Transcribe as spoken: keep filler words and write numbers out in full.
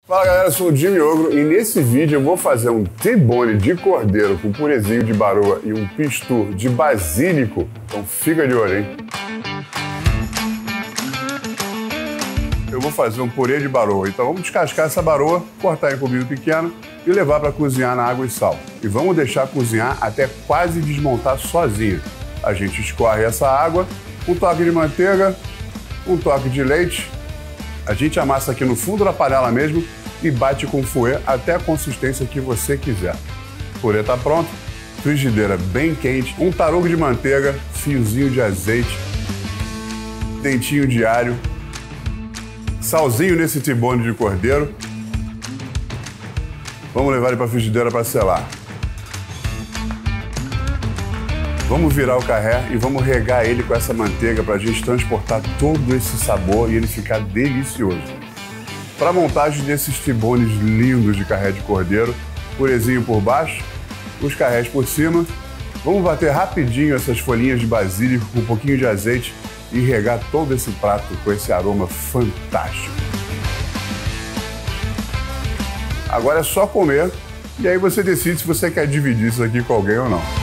Fala galera, eu sou o Jimmy Ogro e nesse vídeo eu vou fazer um T-bone de cordeiro com purezinho de baroa e um pistur de basílico, então fica de olho, hein? Eu vou fazer um purê de baroa, então vamos descascar essa baroa, cortar em cubinho pequeno e levar para cozinhar na água e sal. E vamos deixar cozinhar até quase desmontar sozinha. A gente escorre essa água, um toque de manteiga, um toque de leite. A gente amassa aqui no fundo da panela mesmo e bate com fouet até a consistência que você quiser. O purê tá pronto, frigideira bem quente, um tarugo de manteiga, fiozinho de azeite, dentinho de alho, salzinho nesse T-bone de cordeiro. Vamos levar ele para a frigideira para selar. Vamos virar o carré e vamos regar ele com essa manteiga para a gente transportar todo esse sabor e ele ficar delicioso. Para a montagem desses T-bones lindos de carré de cordeiro, purezinho por baixo, os carrés por cima, vamos bater rapidinho essas folhinhas de basílico com um pouquinho de azeite e regar todo esse prato com esse aroma fantástico. Agora é só comer e aí você decide se você quer dividir isso aqui com alguém ou não.